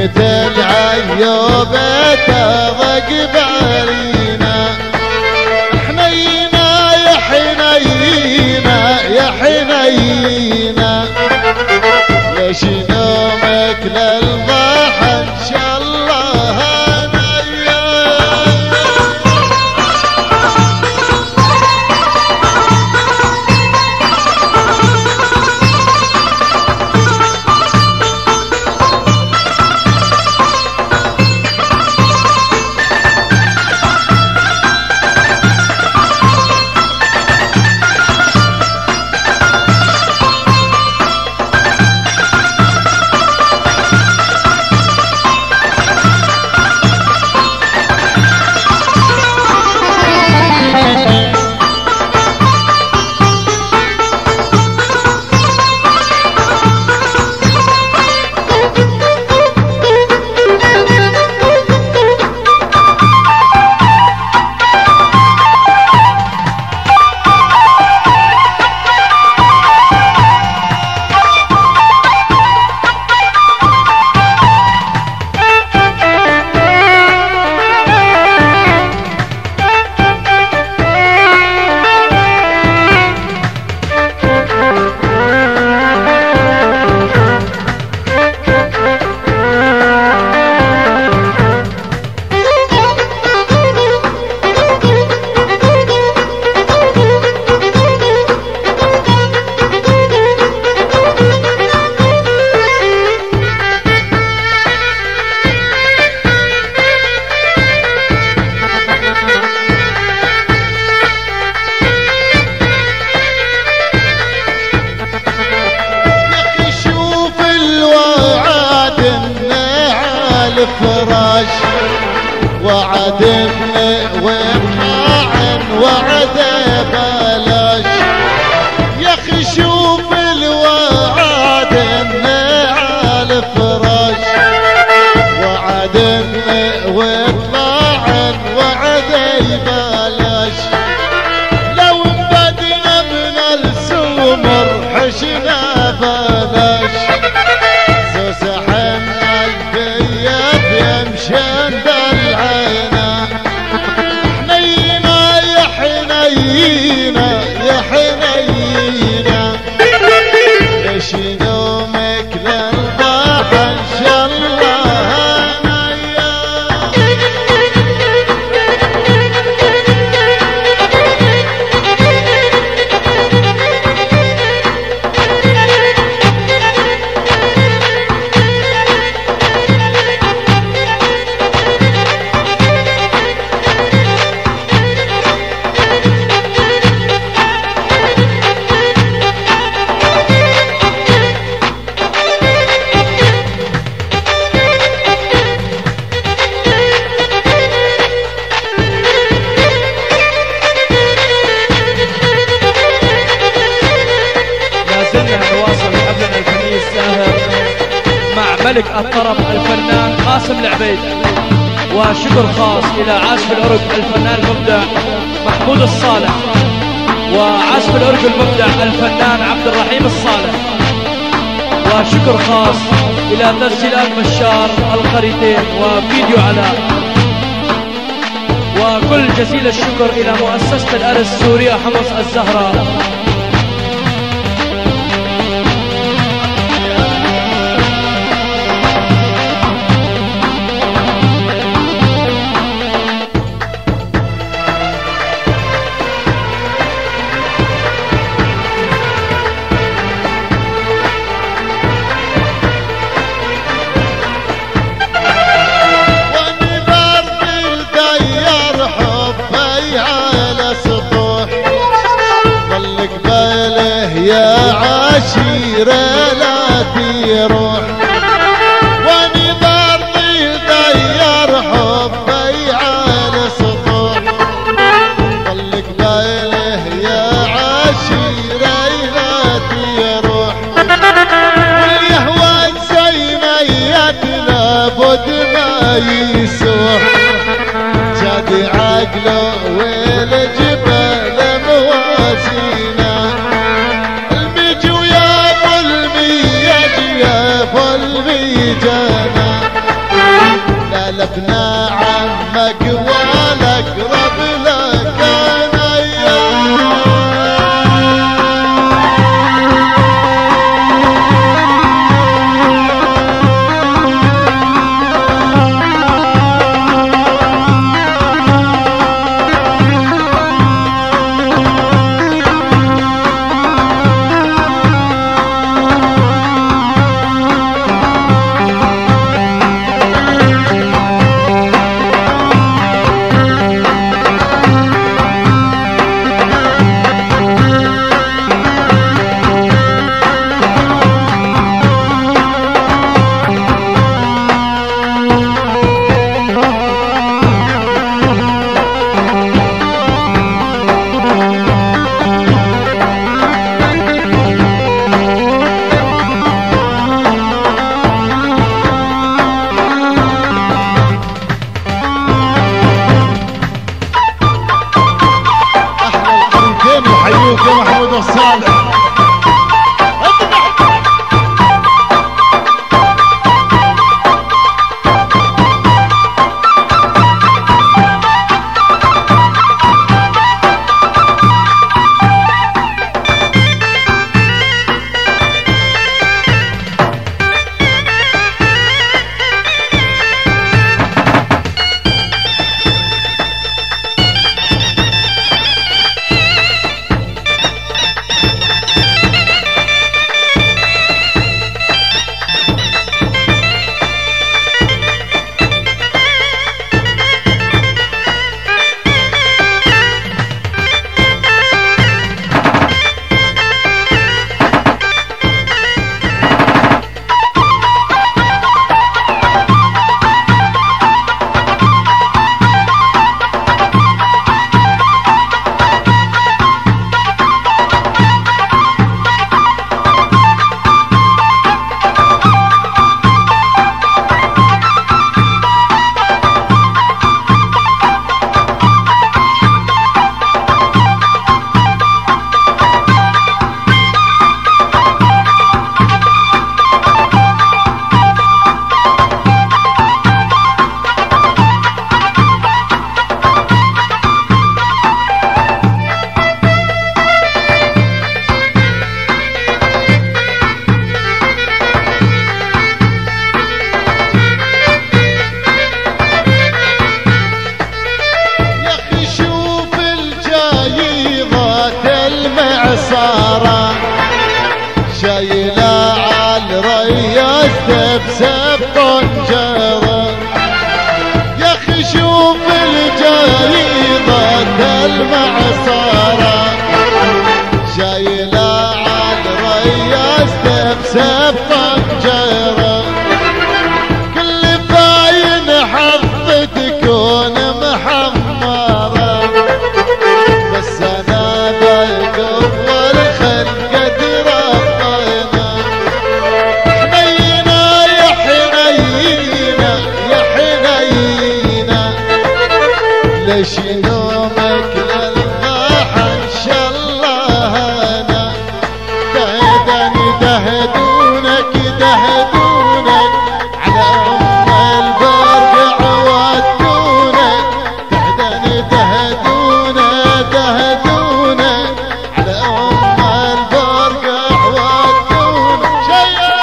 مثل عيوبة تضق بالينا. حنينا يا حنينا يا حنينا، ليش نومك للضحى ان شاء الله الفراش. وعدني ومعن وعد بلاش، يا اخي شوف الوعد على الفراش. وعدني ومعن وعد بلاش، لو بدنا من السمر حشنا بلاش. يمشن بالعينا حنينا يا حنينا يا حنينا، ليش نومك للضحى ان شاء الله نيا. ملك الطرب الفنان قاسم العبيد، وشكر خاص إلى عازف الأورج الفنان المبدع محمود الصالح، وعازف الأورج المبدع الفنان عبد الرحيم الصالح، وشكر خاص إلى تسجيلات بشار القريتين وفيديو علاء، وكل جزيل الشكر إلى مؤسسة الأرز سوريا حمص الزهراء. يا عشيرة لا تروح، واني برضي دير حبي على سطوح. ظلك باله يا عشيرة لا تروح، واليهوى زي ميت لابد ما يسوح. جاد عقله والجبال موازينه، شايلة عالرياس تبسب طنجرة يا اخي شوف الجريضة المعصرة شايلة عالرياس تبسب طنجرة كل فاين حظ تكون محمرة بس انا بقول خلقة ربنا حنينة يا حنينة يا حنينة ليش نومك للضحى ان شاء الله انا دهدونك دهدونك على ام البرقع ودونك دهدونك على ام البرقع ودونك شيء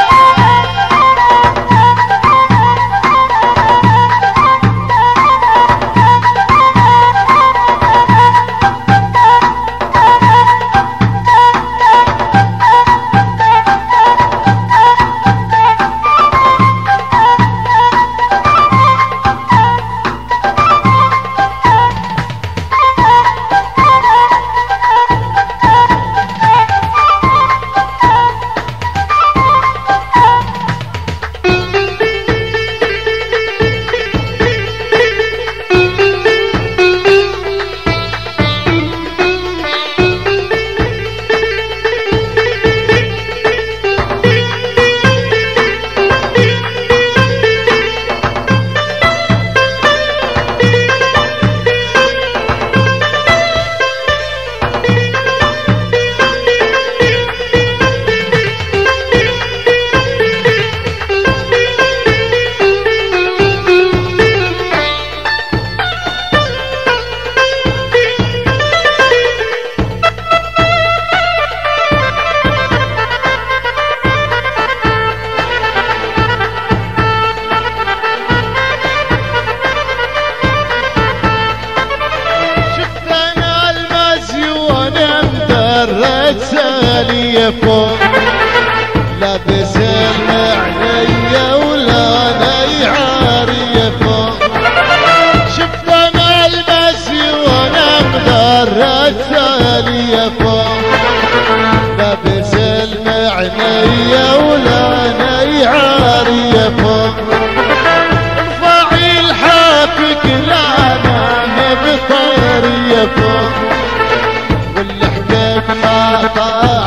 فوق لابس المعنية ولا نيعارية فوق شفت انا المسي وانا مدرج سالية فوق لابس المعنية ولا نيعارية فوق ارفعي الحافك لا انا بطارية فوق واللي حكيت خطأ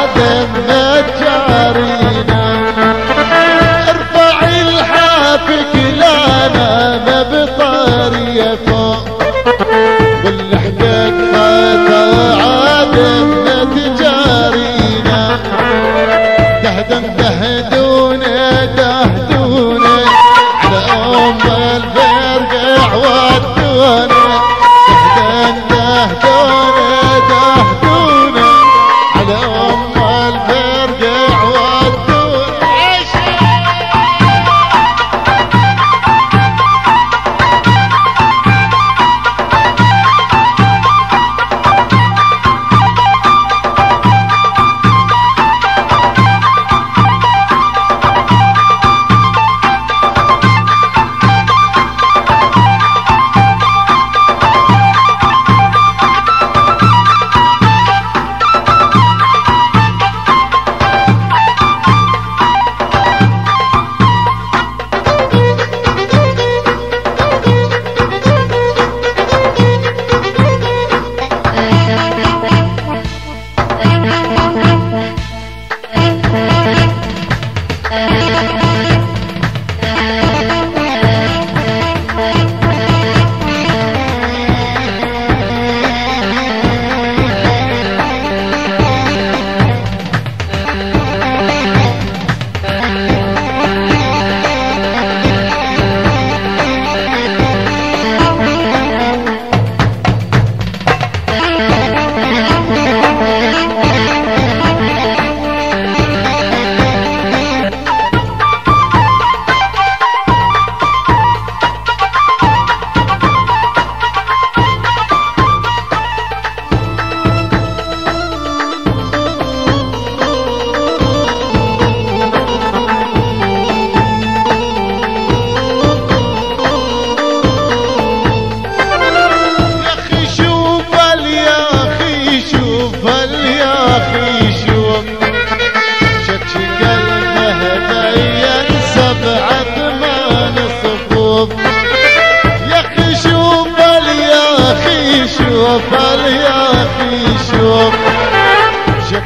ارفع الحافك لانا ما بطارية فوق واللي حكاك خطا عادنا تجارينا دهدونا على ام البرقع ودونا دهدونا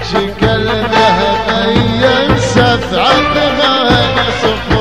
شكل ذهب ينسف عظمان صفوف